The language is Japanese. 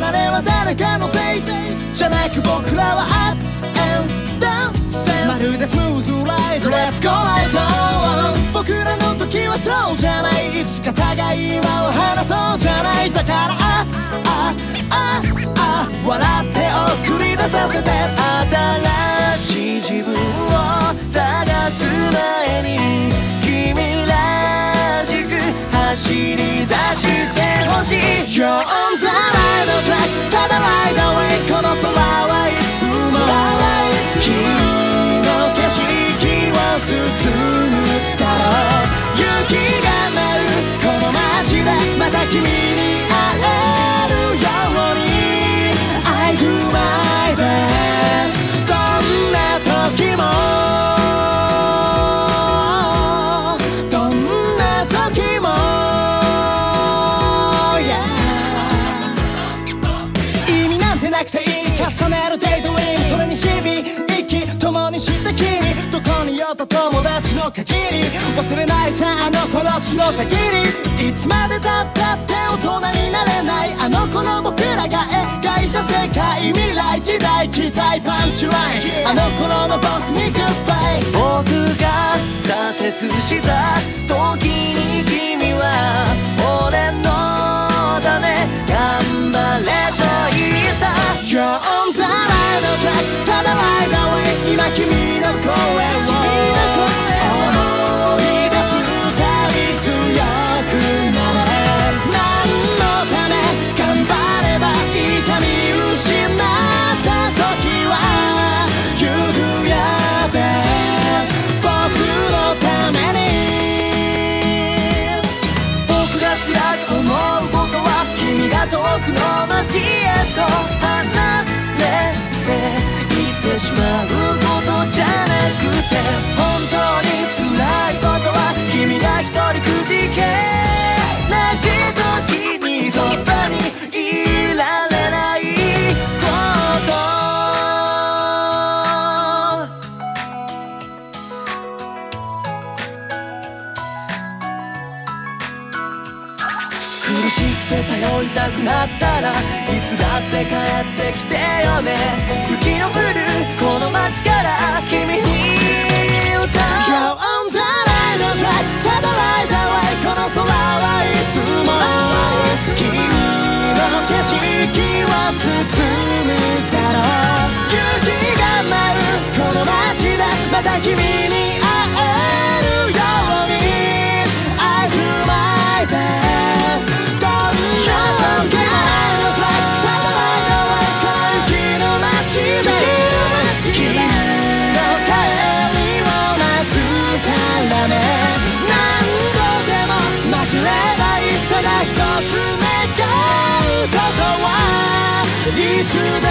離れは誰かのせいじゃなく僕らはアップ&ダウンステンスまるでスムーズライド Let's go right on 僕らの時はそうじゃないいつか互い今を話そうじゃないだから笑って送り出させて新しい自分を探す前に君らしく走り出してほしい You're on the right track ただライダーウェイこの空はいつも君の景色を包むだろう雪が舞うこの街でまた君に会えるように I do my best どんな時もどんな時も、yeah、意味なんてなくていい重ねるデイドリームそれに日々息共にして君どこにいようと友達の限り忘れないさあの頃血のたぎりいつまでたったって大人になれないあの子の僕らが描いた世界未来時代期待パンチラインあの頃の僕にグッバイ僕が挫折した時に君は俺のため頑張れと言った You're on the right track ただライダーウェイ今君の声を思い出すたび強くなれ何のため頑張ればいいか見失った時は You do your best 僕のために僕が辛く思うことは君が遠くの街へと離れていってしまうことじゃなくて本当に辛いことは君が一人くじけ泣き時にそばにいられない苦しくて頼りたくなったらいつだって帰ってきてよね雪の降るこの街から君に歌う You're on the right track ただライダーウェイこの空はいつも君の景色を包むだろう雪が舞うこの街でまた君に会えるように I do my best You're on the right track ただライダーウェイこの雪の街で君の帰りを待つからね何度でもなければいいただ一つ願うことはいつで